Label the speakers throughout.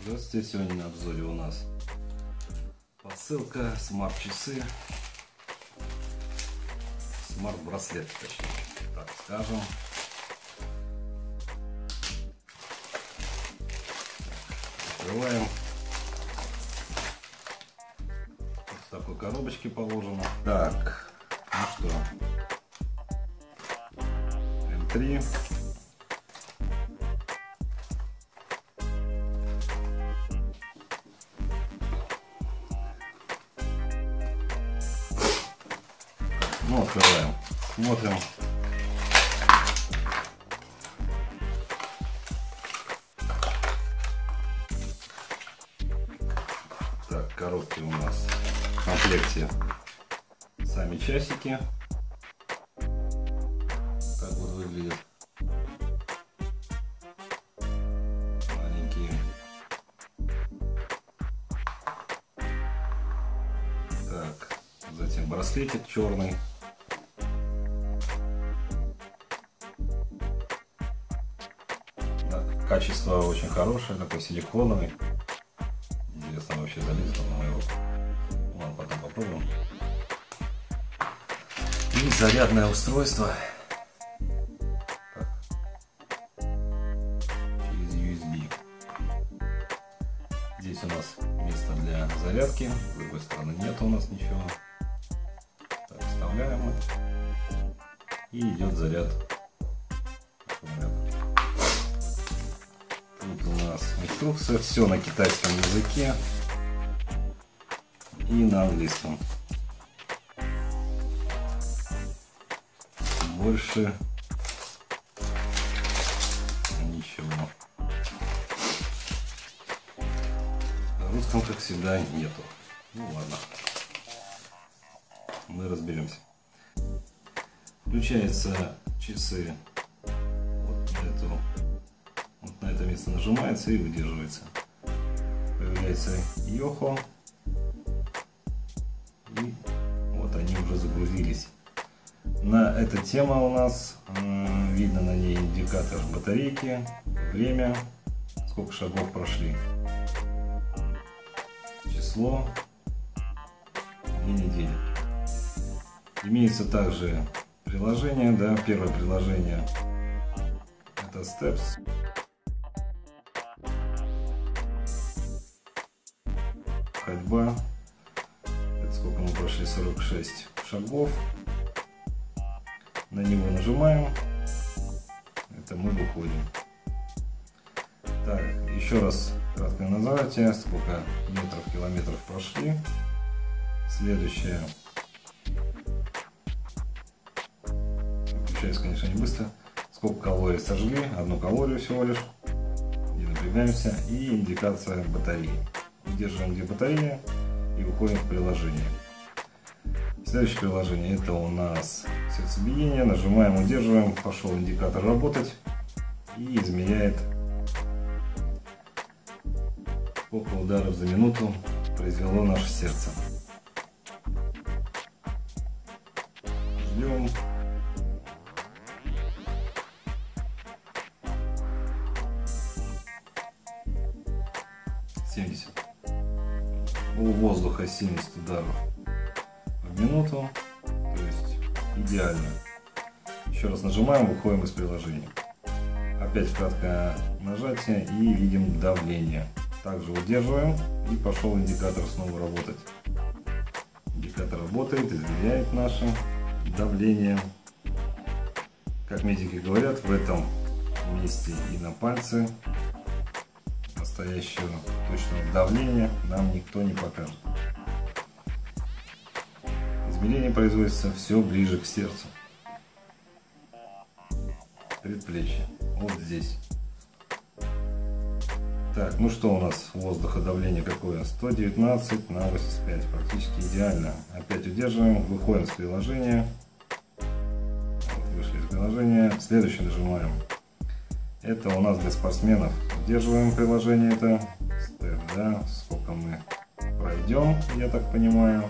Speaker 1: Здравствуйте, сегодня на обзоре у нас посылка, смарт-часы, смарт-браслет, точнее, так скажем. Открываем. В такой коробочке положено. Так, ну что, М3. Ну, открываем, смотрим. Так, в коробке у нас в комплекте сами часики. Так вот выглядят. Маленькие. Так, затем браслетик черный. Качество очень хорошее, такой силиконовый. Интересно, вообще залезет он на мою руку. Ладно, потом попробуем. И зарядное устройство. Так. Через USB. Здесь у нас место для зарядки. С другой стороны нет у нас ничего. Так, вставляем. И идет заряд. Тут у нас инструкция, все на китайском языке и на английском. Больше ничего. На русском, как всегда, нету. Ну ладно, мы разберемся. Включаются часы. На это место нажимается и выдерживается. Появляется Йохо. И вот они уже загрузились. На эта тема у нас видно на ней индикатор батарейки, время, сколько шагов прошли, число и неделя. Имеется также приложение, да, первое приложение это Steps. Ходьба, это сколько мы прошли, 46 шагов. На него нажимаем, это мы выходим. Так, еще раз краткое название, сколько метров, километров прошли. Следующее, выключаюсь, конечно, не быстро, сколько калорий сожгли, 1 калорию всего лишь, не напрягаемся, и индикация батареи. Удерживаем, где батарея, и выходим в приложение. Следующее приложение это у нас сердцебиение. Нажимаем, удерживаем, пошел индикатор работать и измеряет, сколько ударов за минуту произвело наше сердце. Ждем. У воздуха 70 ударов в минуту, то есть идеально. Еще раз нажимаем, выходим из приложения. Опять краткое нажатие и видим давление. Также удерживаем и пошел индикатор снова работать. Индикатор работает, измеряет наше давление. Как медики говорят, в этом месте и на пальце настоящего точного давления нам никто не покажет. Измерение производится все ближе к сердцу. Предплечье. Вот здесь. Так, ну что у нас воздуходавление какое? 119 на 85. Практически идеально. Опять удерживаем. Выходим из приложения. Вот, вышли из приложения. Следующее нажимаем. Это у нас для спортсменов. Удерживаем приложение это. Степ, да, сколько мы пройдем, я так понимаю,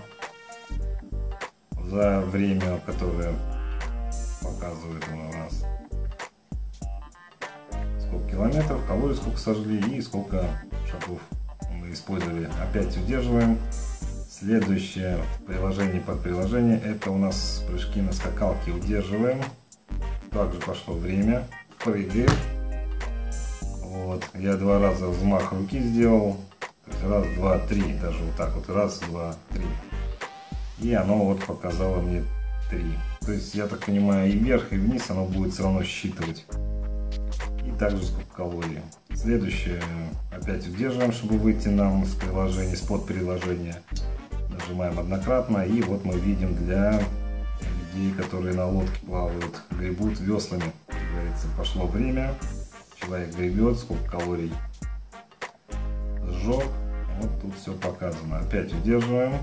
Speaker 1: за время, которое показывает у нас, сколько километров, калорий сколько сожгли и сколько шагов мы использовали. Опять удерживаем. Следующее в приложении под приложение — это у нас прыжки на скакалке. Удерживаем. Также пошло время. Прыгаем. Вот. Я 2 раза взмах руки сделал. То есть раз, два, три. Даже вот так вот. Раз, два, три. И оно вот показало мне 3. То есть, я так понимаю, и вверх, и вниз оно будет все равно считывать. И также сколько калорий. Следующее. Опять удерживаем, чтобы выйти нам с приложения, с подприложения. Нажимаем однократно. И вот мы видим для людей, которые на лодке плавают, гребут веслами. Как говорится, пошло время. Человек гребет, сколько калорий сжег. Вот тут все показано. Опять удерживаем.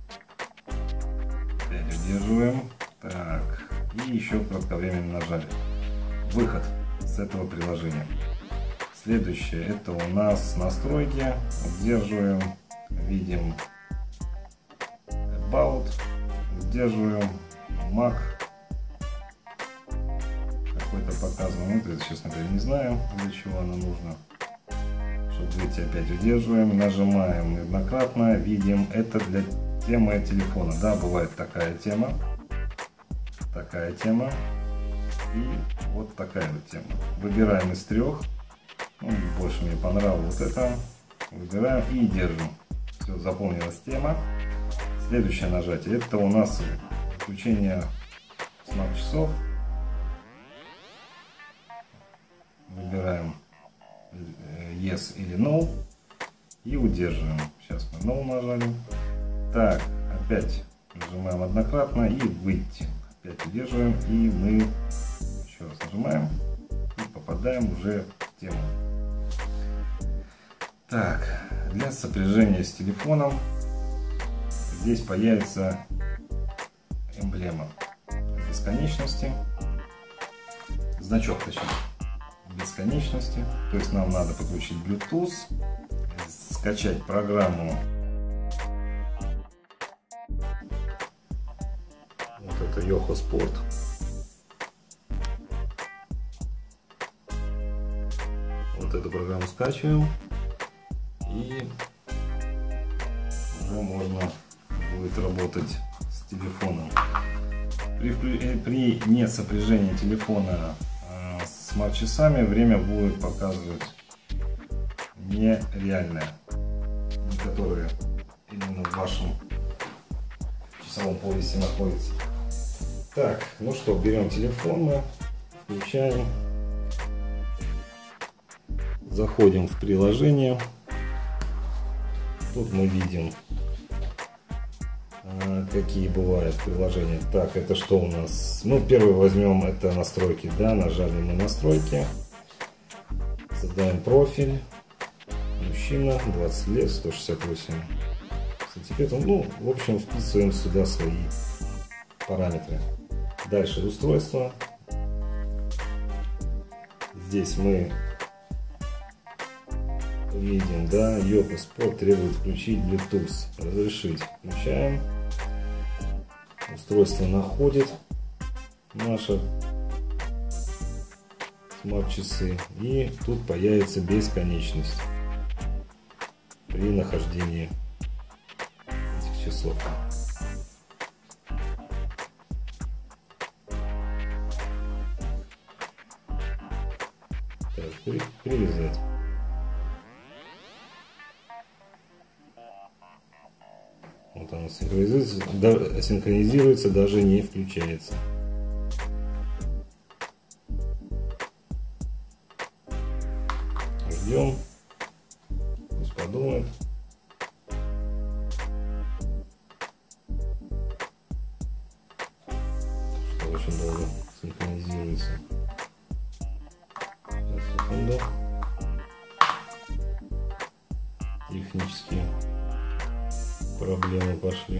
Speaker 1: Опять удерживаем. Так. И еще кратковременно нажали. Выход с этого приложения. Следующее — это у нас настройки. Удерживаем. Видим About. Удерживаем. Mac. Какой-то показываем. Это, честно говоря, не знаю, для чего оно нужно. Чтобы выйти, опять удерживаем. Нажимаем неоднократно. Видим, это для темы телефона. Да, бывает такая тема. Такая тема. И вот такая вот тема. Выбираем из 3. Ну, больше мне понравилось вот это. Выбираем и держим. Все, заполнилась тема. Следующее нажатие — это у нас включение смарт-часов. Выбираем Yes или No и удерживаем. Сейчас мы No нажали. Так, опять нажимаем однократно и выйти. Опять удерживаем, и мы еще раз нажимаем и попадаем уже в тему. Так, для сопряжения с телефоном здесь появится эмблема бесконечности, значок, точнее, бесконечности. То есть нам надо подключить Bluetooth, скачать программу. Вот это Yoho Sport. Вот эту программу скачиваем, и уже можно будет работать с телефоном. При несопряжении телефона с смарт-часами время будет показывать нереальное, не которое именно в вашем часовом поясе находится. Так, ну что, берем телефон, мы включаем, заходим в приложение. Тут мы видим, какие бывают приложения. Так, это что у нас? Ну, первый возьмем, это настройки, да, нажали на настройки, создаем профиль, мужчина, 20 лет, 168 сантиметров. Ну, в общем, вписываем сюда свои параметры. Дальше устройство. Здесь мы видим, да, Yoho Sport требует включить Bluetooth. Разрешить. Включаем. Устройство находит наши смарт-часы. И тут появится бесконечность при нахождении этих часов. Так, привязать. Вот она синхронизируется, даже не включается. Ждем, пусть подумает. Что очень долго синхронизируется. Сейчас, секунду. Технические проблемы пошли.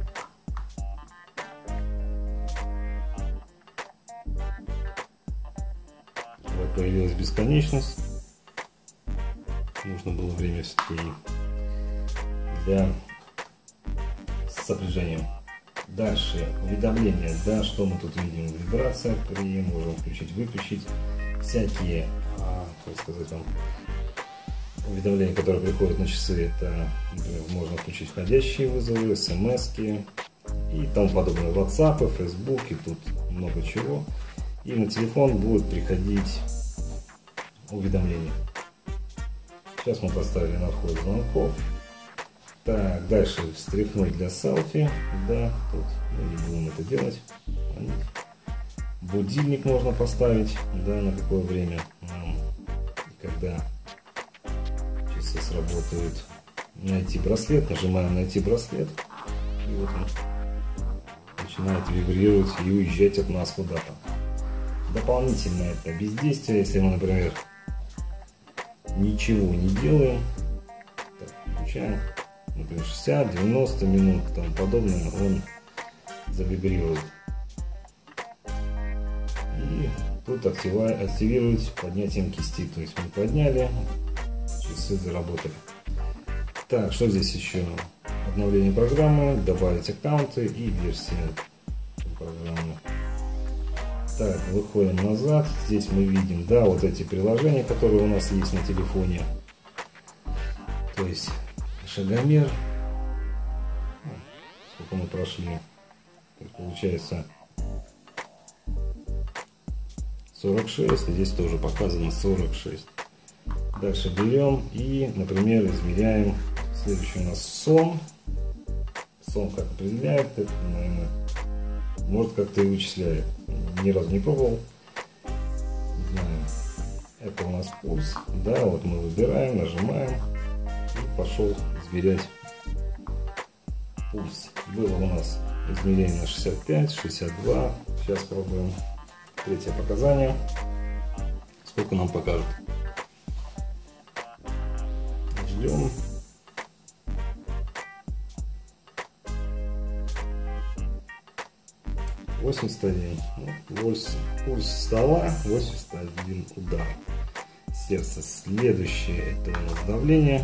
Speaker 1: Вот появилась бесконечность. Нужно было время все-таки для сопряжения. Дальше уведомления, да, что мы тут видим? Вибрация, можем включить, выключить. Всякие как сказать вам, уведомления, которые приходят на часы, это, например, можно включить входящие вызовы, смс-ки и тому подобное, WhatsApp, Facebook, и тут много чего. И на телефон будет приходить уведомления. Сейчас мы поставили на вход звонков. Так, дальше встряхнуть для селфи. Да, тут мы не будем это делать. Будильник можно поставить, да, на какое время нам, когда часы сработают. Найти браслет, нажимаем найти браслет, и вот он начинает вибрировать и уезжать от нас куда-то. Дополнительно это бездействие, если мы, например, ничего не делаем, так, включаем, например, 60-90 минут и тому подобное, он завибрирует. И тут активировать поднятием кисти, то есть мы подняли, часы заработали. Так, что здесь еще? Обновление программы, добавить аккаунты и версии программы. Так, выходим назад. Здесь мы видим, да, вот эти приложения, которые у нас есть на телефоне. То есть шагомер. Сколько мы прошли? Получается 46. Здесь тоже показано 46. Дальше берем и, например, измеряем. Следующий у нас сон. Сон как определяет, это, наверное, может как-то и вычисляет. Ни разу не пробовал. Не знаю. Это у нас пульс. Да, вот мы выбираем, нажимаем. И пошел измерять пульс. Было у нас измерение на 65, 62. Сейчас пробуем третье показание. Сколько нам покажет. Ждем. 81. Пульс стола, 81 удар сердца. Следующее это у нас давление.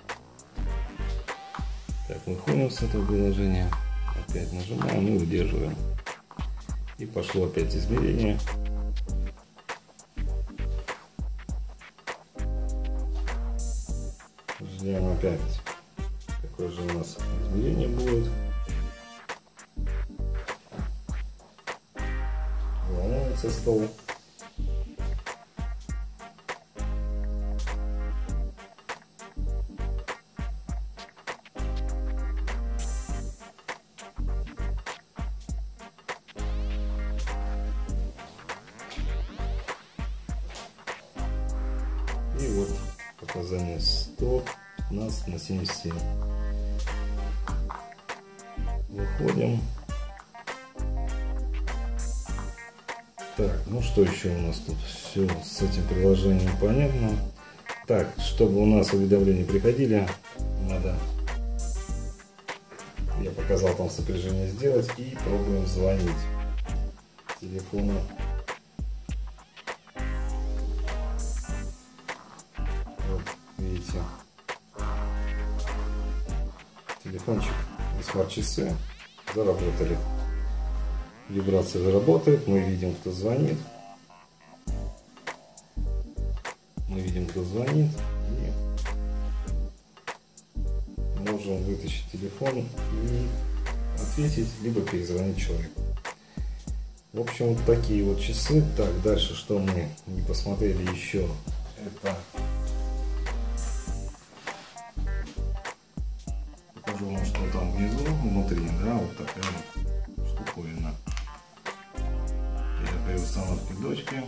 Speaker 1: Так, выходим с этого приложения. Опять нажимаем и удерживаем. И пошло опять измерение. Ждем опять, какое же у нас измерение будет. Волнуется стол. И вот показание 115 на 77. Выходим. Так, ну что еще у нас тут? Все с этим приложением понятно. Так, чтобы у нас уведомления приходили, надо, я показал там сопряжение сделать, и пробуем звонить телефону. Вот, видите, телефончик и смарт-часы заработали. Вибрация заработает, мы видим, кто звонит. Мы видим, кто звонит. И можем вытащить телефон и ответить, либо перезвонить человеку. В общем, вот такие вот часы. Так, дальше, что мы не посмотрели еще, это покажу вам, что там внизу, внутри, да, вот такая вот штуковина. При установке дочки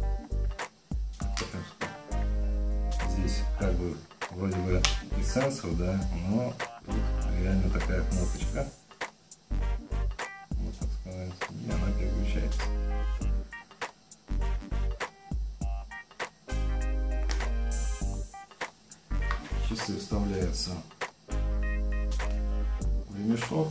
Speaker 1: здесь как бы вроде бы и сенсор, да, но тут реально такая кнопочка, вот так сказать, и она переключается. Часы вставляются в ремешок.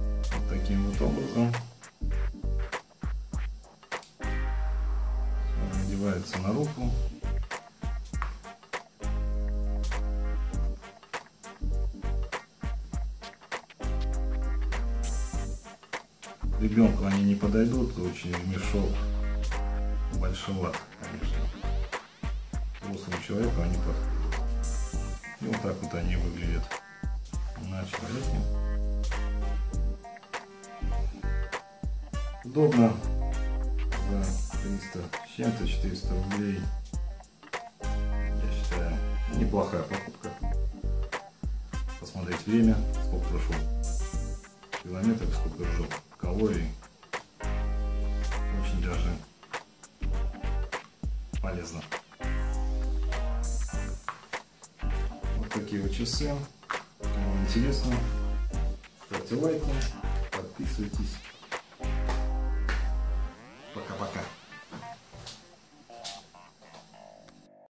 Speaker 1: Таким вот образом ложится на руку. Ребенку они не подойдут, очень мешок большеват, конечно. Взрослому человеку они подходят. И вот так вот они выглядят на человеке. Удобно. За 300 с чем-то, 400 рублей. Я считаю, неплохая покупка. Посмотреть время, сколько прошел километров, сколько сжег калорий. Очень даже полезно. Вот такие вот часы. Кому интересно, ставьте лайки, подписывайтесь.